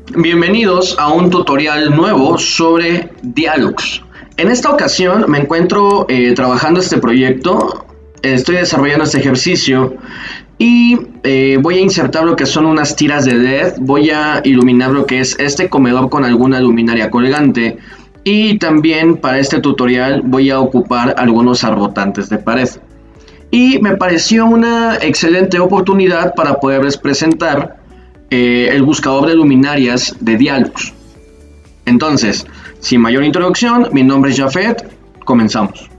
Bienvenidos a un tutorial nuevo sobre Dialux. En esta ocasión me encuentro trabajando este proyecto, estoy desarrollando este ejercicio y voy a insertar lo que son unas tiras de LED, voy a iluminar lo que es este comedor con alguna luminaria colgante y también para este tutorial voy a ocupar algunos arbotantes de pared. Y me pareció una excelente oportunidad para poderles presentar el buscador de luminarias de Dialux. Entonces, sin mayor introducción, mi nombre es Jafet, comenzamos.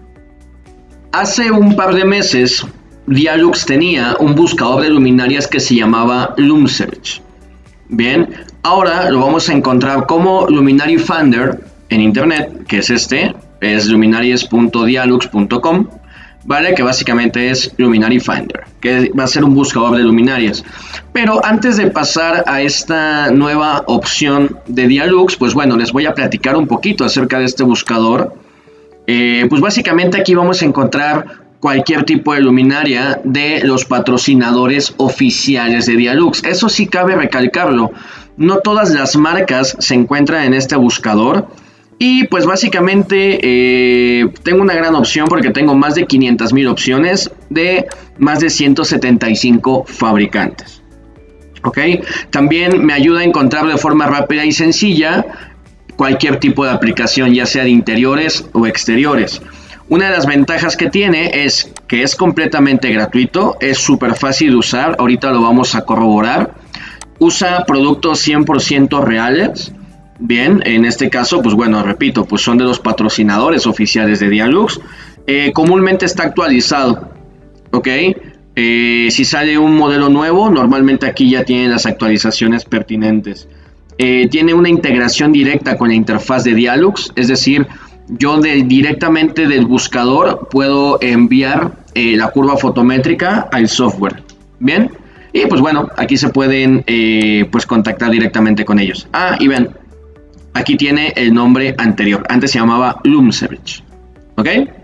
Hace un par de meses, Dialux tenía un buscador de luminarias que se llamaba LumSearch. Bien, ahora lo vamos a encontrar como Luminary Finder en internet, que es es luminaries.dialux.com. ¿Vale? Que básicamente es Luminary Finder, que va a ser un buscador de luminarias. Pero antes de pasar a esta nueva opción de Dialux, pues bueno, les voy a platicar un poquito acerca de este buscador. Pues básicamente aquí vamos a encontrar cualquier tipo de luminaria de los patrocinadores oficiales de Dialux. Eso sí cabe recalcarlo, no todas las marcas se encuentran en este buscador. Y pues básicamente tengo una gran opción porque tengo más de 500,000 opciones de más de 175 fabricantes. ¿Ok? También me ayuda a encontrar de forma rápida y sencilla cualquier tipo de aplicación, ya sea de interiores o exteriores. Una de las ventajas que tiene es que es completamente gratuito, es súper fácil de usar, ahorita lo vamos a corroborar. Usa productos 100% reales. Bien, en este caso, pues bueno, repito, pues son de los patrocinadores oficiales de Dialux. Comúnmente está actualizado, ¿ok? Si sale un modelo nuevo, normalmente aquí ya tienen las actualizaciones pertinentes. Tiene una integración directa con la interfaz de Dialux, es decir, yo directamente del buscador puedo enviar la curva fotométrica al software. Bien, y pues bueno, aquí se pueden pues contactar directamente con ellos. Ah, y ven. Aquí tiene el nombre anterior. Antes se llamaba LumSearch. ¿Ok?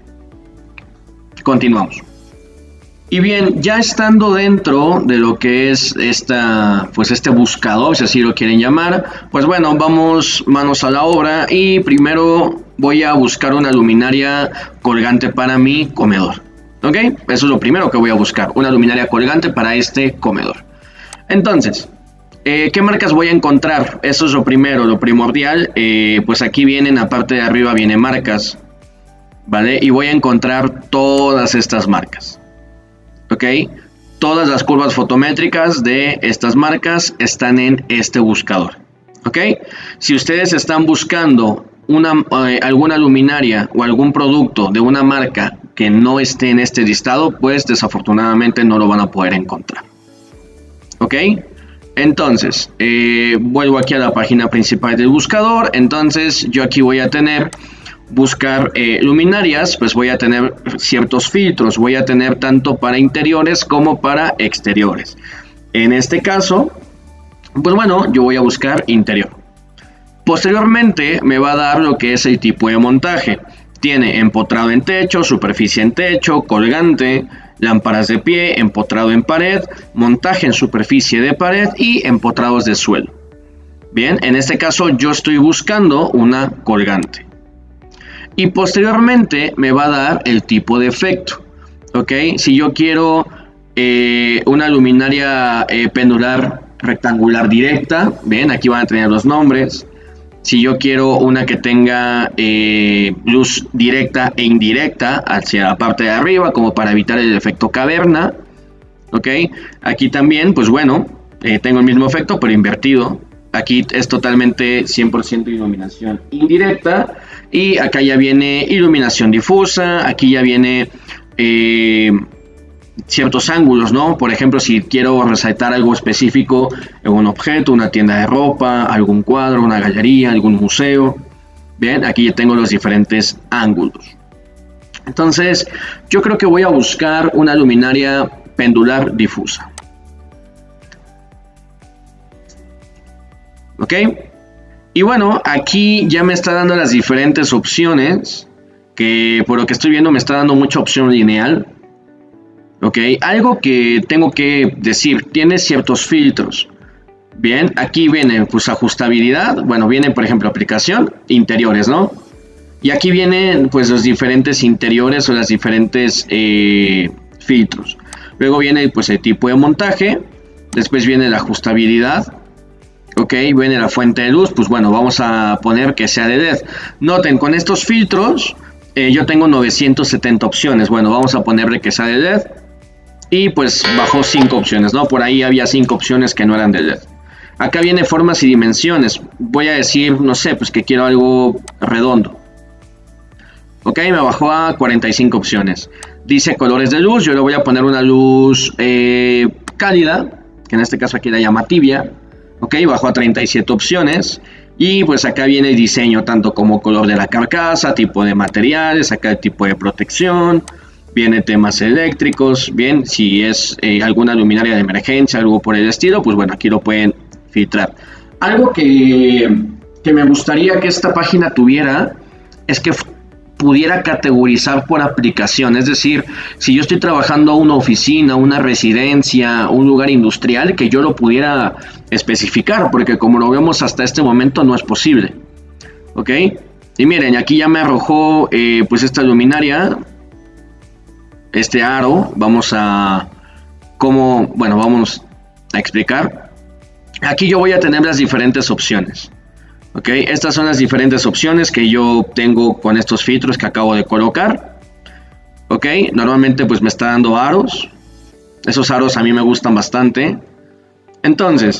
Continuamos. Y bien, ya estando dentro de lo que es este buscador, si así lo quieren llamar, pues bueno, vamos manos a la obra y primero voy a buscar una luminaria colgante para mi comedor. ¿Ok? Eso es lo primero que voy a buscar, una luminaria colgante para este comedor. Entonces, ¿qué marcas voy a encontrar? Eso es lo primero, lo primordial. Pues aquí vienen, aparte de arriba vienen marcas, ¿vale? Y voy a encontrar todas estas marcas, ¿ok? Todas las curvas fotométricas de estas marcas están en este buscador, ¿ok? Si ustedes están buscando alguna luminaria o algún producto de una marca que no esté en este listado, pues desafortunadamente no lo van a poder encontrar, ¿ok? Entonces, vuelvo aquí a la página principal del buscador. Entonces, yo aquí voy a buscar luminarias, pues voy a tener ciertos filtros. Voy a tener tanto para interiores como para exteriores. En este caso, pues bueno, yo voy a buscar interior. Posteriormente, me va a dar lo que es el tipo de montaje. Tiene empotrado en techo, superficie en techo, colgante, lámparas de pie, empotrado en pared, montaje en superficie de pared y empotrados de suelo. Bien, en este caso yo estoy buscando una colgante. Y posteriormente me va a dar el tipo de efecto. ¿Ok? Si yo quiero una luminaria pendular rectangular directa, bien, aquí van a tener los nombres. Si yo quiero una que tenga luz directa e indirecta hacia la parte de arriba, como para evitar el efecto caverna, ¿ok? Aquí también, pues bueno, tengo el mismo efecto, pero invertido. Aquí es totalmente 100% iluminación indirecta. Y acá ya viene iluminación difusa, aquí ya viene ciertos ángulos, ¿no? Por ejemplo, si quiero resaltar algo específico en un objeto, una tienda de ropa, algún cuadro, una galería, algún museo. Bien, aquí ya tengo los diferentes ángulos. Entonces, yo creo que voy a buscar una luminaria pendular difusa. ¿Ok? Y bueno, aquí ya me está dando las diferentes opciones, que por lo que estoy viendo me está dando mucha opción lineal. Ok, algo que tengo que decir, tiene ciertos filtros. Bien, aquí viene pues ajustabilidad, bueno, viene por ejemplo aplicación, interiores, ¿no? Y aquí vienen pues los diferentes interiores o las diferentes filtros. Luego viene pues el tipo de montaje, después viene la ajustabilidad, ok, viene la fuente de luz, pues bueno, vamos a poner que sea de LED. Noten, con estos filtros yo tengo 970 opciones, bueno, vamos a ponerle que sea de LED. Y pues bajó 5 opciones, ¿no? Por ahí había 5 opciones que no eran de LED. Acá viene formas y dimensiones. Voy a decir, no sé, pues que quiero algo redondo. Ok, me bajó a 45 opciones. Dice colores de luz, yo le voy a poner una luz cálida, que en este caso aquí la llama tibia. Ok, bajó a 37 opciones. Y pues acá viene el diseño, tanto como color de la carcasa, tipo de materiales, acá el tipo de protección. Viene temas eléctricos, bien, si es alguna luminaria de emergencia, algo por el estilo, pues bueno, aquí lo pueden filtrar. Algo que me gustaría que esta página tuviera es que pudiera categorizar por aplicación, es decir, si yo estoy trabajando en una oficina, una residencia, un lugar industrial, que yo lo pudiera especificar, porque como lo vemos hasta este momento no es posible, ¿ok? Y miren, aquí ya me arrojó pues esta luminaria, este aro, vamos a explicar. Aquí yo voy a tener las diferentes opciones. Ok, estas son las diferentes opciones que yo tengo con estos filtros que acabo de colocar. Ok, normalmente pues me está dando aros. Esos aros a mí me gustan bastante. Entonces,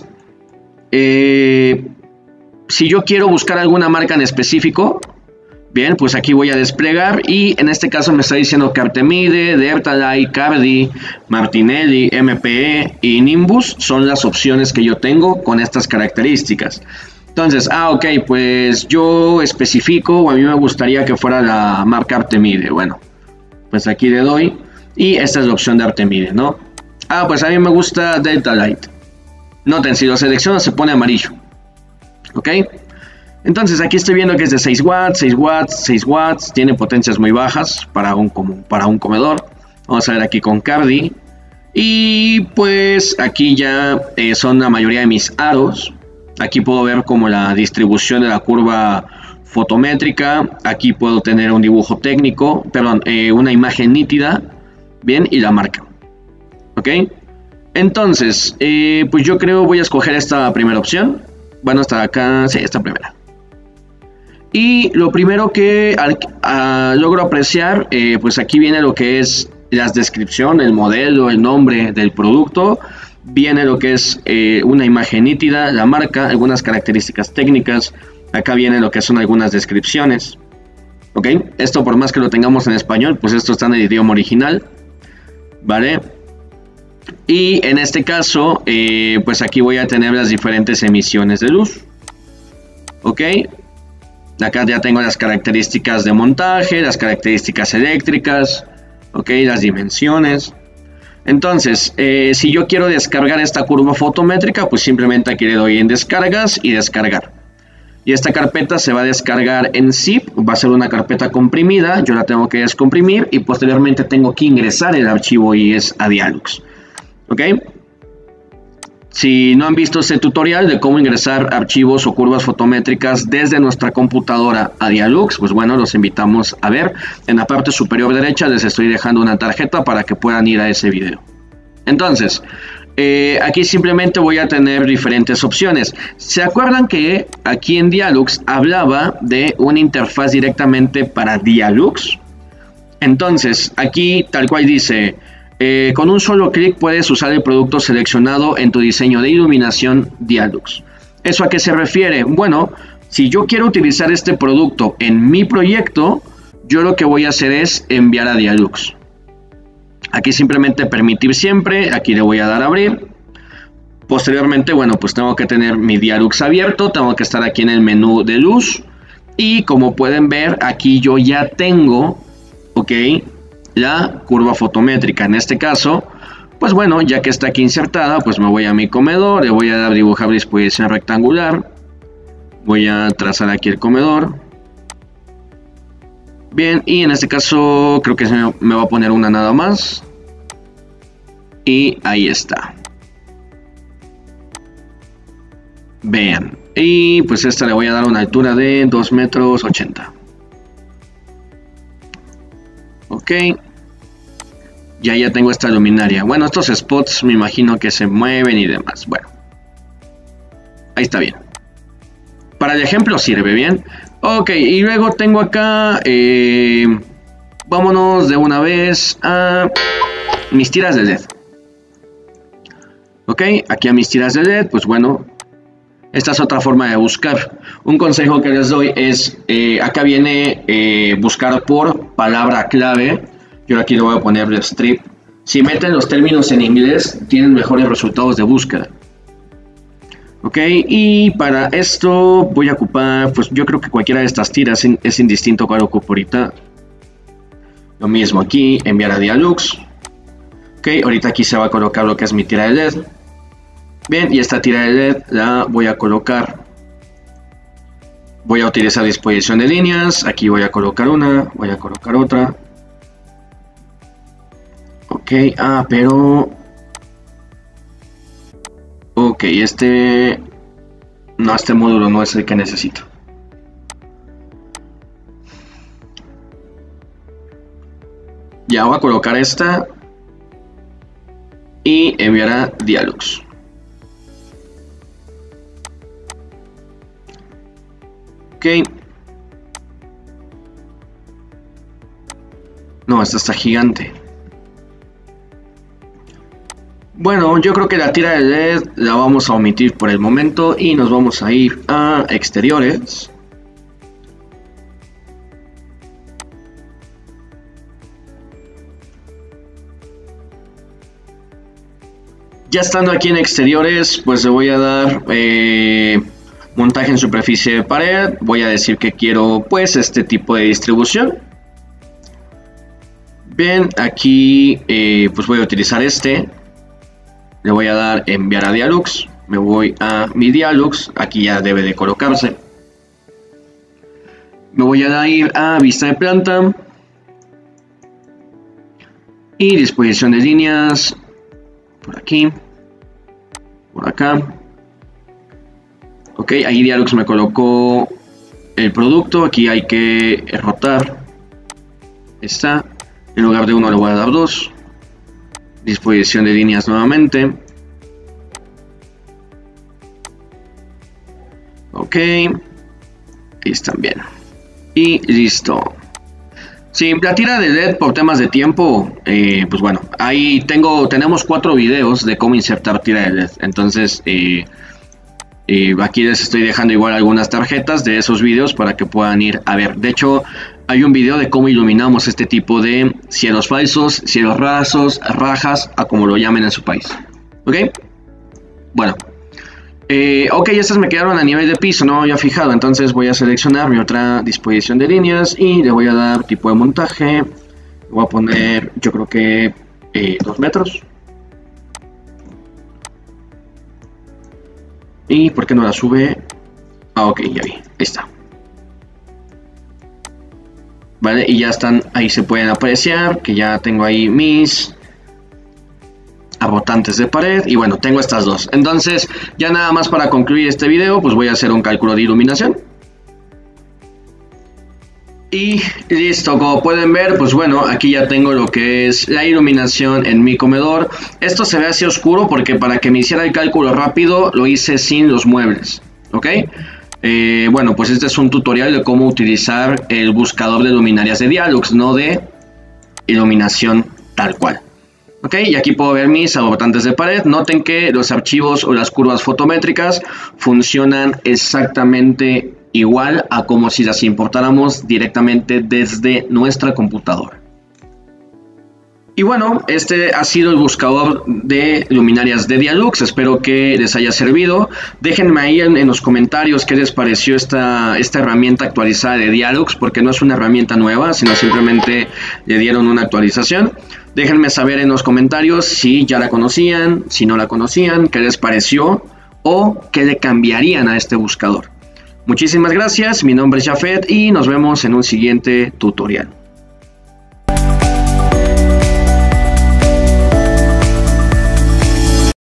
si yo quiero buscar alguna marca en específico, bien, pues aquí voy a desplegar y en este caso me está diciendo que Artemide, Dertalite, Cardi, Martinelli, MPE y Nimbus son las opciones que yo tengo con estas características. Entonces, ok, pues yo especifico, o a mí me gustaría que fuera la marca Artemide. Bueno, pues aquí le doy y esta es la opción de Artemide, ¿no? Pues a mí me gusta Dertalite. Noten, si lo selecciono se pone amarillo. ¿Ok? Entonces aquí estoy viendo que es de 6 watts, 6 watts, 6 watts. Tiene potencias muy bajas para un comedor. Vamos a ver aquí con Cardi. Y pues aquí ya son la mayoría de mis aros. Aquí puedo ver como la distribución de la curva fotométrica. Aquí puedo tener un dibujo técnico, perdón, una imagen nítida. Bien, y la marca. ¿Ok? Entonces, pues yo creo voy a escoger esta primera opción. Bueno, hasta acá, sí, esta primera. Y lo primero que logro apreciar, pues aquí viene lo que es la descripción, el modelo, el nombre del producto. Viene lo que es una imagen nítida, la marca, algunas características técnicas. Acá viene lo que son algunas descripciones. ¿Ok? Esto por más que lo tengamos en español, pues esto está en el idioma original. ¿Vale? Y en este caso, pues aquí voy a tener las diferentes emisiones de luz. ¿Ok? Acá ya tengo las características de montaje, las características eléctricas, ¿ok? Las dimensiones. Entonces, si yo quiero descargar esta curva fotométrica, pues simplemente aquí le doy en descargas y descargar. Y esta carpeta se va a descargar en zip, va a ser una carpeta comprimida, yo la tengo que descomprimir y posteriormente tengo que ingresar el archivo IES a Dialux. ¿Ok? Si no han visto este tutorial de cómo ingresar archivos o curvas fotométricas desde nuestra computadora a Dialux, pues bueno, los invitamos a ver. En la parte superior derecha les estoy dejando una tarjeta para que puedan ir a ese video. Entonces, aquí simplemente voy a tener diferentes opciones. ¿Se acuerdan que aquí en Dialux hablaba de una interfaz directamente para Dialux? Entonces, aquí tal cual dice... con un solo clic puedes usar el producto seleccionado en tu diseño de iluminación Dialux. ¿Eso a qué se refiere? Bueno, si yo quiero utilizar este producto en mi proyecto, yo lo que voy a hacer es enviar a Dialux. Aquí simplemente permitir siempre, aquí le voy a dar a abrir. Posteriormente, bueno, pues tengo que tener mi Dialux abierto, tengo que estar aquí en el menú de luz. Y como pueden ver, aquí yo ya tengo, ok, la curva fotométrica. En este caso, pues bueno, ya que está aquí insertada, pues me voy a mi comedor, le voy a dar dibujar disposición rectangular, voy a trazar aquí el comedor. Bien, y en este caso creo que me va a poner una nada más. Y ahí está. Vean. Y pues esta le voy a dar una altura de 2,80 metros. Ok. Ya tengo esta luminaria. Bueno, estos spots me imagino que se mueven y demás. Bueno. Ahí está bien. Para el ejemplo sirve bien. Ok, y luego tengo acá... vámonos de una vez a mis tiras de LED. Ok, aquí a mis tiras de LED, pues bueno, esta es otra forma de buscar. Un consejo que les doy es, acá viene buscar por palabra clave. Yo aquí le voy a poner strip. Si meten los términos en inglés, tienen mejores resultados de búsqueda. Ok, y para esto voy a ocupar, pues yo creo que cualquiera de estas tiras es indistinto cuál ocupo ahorita. Lo mismo aquí, enviar a Dialux. Ok, ahorita aquí se va a colocar lo que es mi tira de LED. Bien, y esta tira de LED la voy a colocar. Voy a utilizar disposición de líneas. Aquí voy a colocar una, voy a colocar otra. Ok, pero... Ok, este módulo no es el que necesito. Ya voy a colocar esta y enviar a Dialux. Ok. No, esta está gigante. Bueno, yo creo que la tira de LED la vamos a omitir por el momento y nos vamos a ir a exteriores. Ya estando aquí en exteriores, pues le voy a dar montaje en superficie de pared. Voy a decir que quiero pues este tipo de distribución. Bien, aquí pues voy a utilizar este. Le voy a dar enviar a Dialux. Me voy a mi Dialux. Aquí ya debe de colocarse. Me voy a ir a vista de planta. Y disposición de líneas. Por aquí. Por acá. Ok, ahí Dialux me colocó el producto. Aquí hay que rotar. Está. En lugar de 1 le voy a dar 2. Disposición de líneas nuevamente. Ok. Ahí están bien. Y listo. Sí, la tira de LED por temas de tiempo, pues bueno, ahí tenemos 4 videos de cómo insertar tira de LED. Entonces, aquí les estoy dejando igual algunas tarjetas de esos videos para que puedan ir a ver. De hecho, hay un video de cómo iluminamos este tipo de cielos falsos, cielos rasos, rajas, a como lo llamen en su país. ¿Ok? Bueno. Ok, estas me quedaron a nivel de piso, no había fijado. Entonces voy a seleccionar mi otra disposición de líneas y le voy a dar tipo de montaje. Voy a poner, yo creo que 2 metros. ¿Y por qué no la sube? Ah, ok, ya vi, ahí está. Vale, y ya están, ahí se pueden apreciar que ya tengo ahí mis abortantes de pared y bueno, tengo estas dos. Entonces, ya nada más para concluir este video, pues voy a hacer un cálculo de iluminación. Y listo, como pueden ver, pues bueno, aquí ya tengo lo que es la iluminación en mi comedor. Esto se ve así oscuro porque para que me hiciera el cálculo rápido lo hice sin los muebles, ¿ok? Bueno, pues este es un tutorial de cómo utilizar el buscador de luminarias de Dialux, no de iluminación tal cual. Ok, y aquí puedo ver mis abortantes de pared. Noten que los archivos o las curvas fotométricas funcionan exactamente igual a como si las importáramos directamente desde nuestra computadora. Y bueno, este ha sido el buscador de luminarias de Dialux. Espero que les haya servido. Déjenme ahí en los comentarios qué les pareció esta herramienta actualizada de Dialux, porque no es una herramienta nueva, sino simplemente le dieron una actualización. Déjenme saber en los comentarios si ya la conocían, si no la conocían, qué les pareció o qué le cambiarían a este buscador. Muchísimas gracias, mi nombre es Jafet y nos vemos en un siguiente tutorial.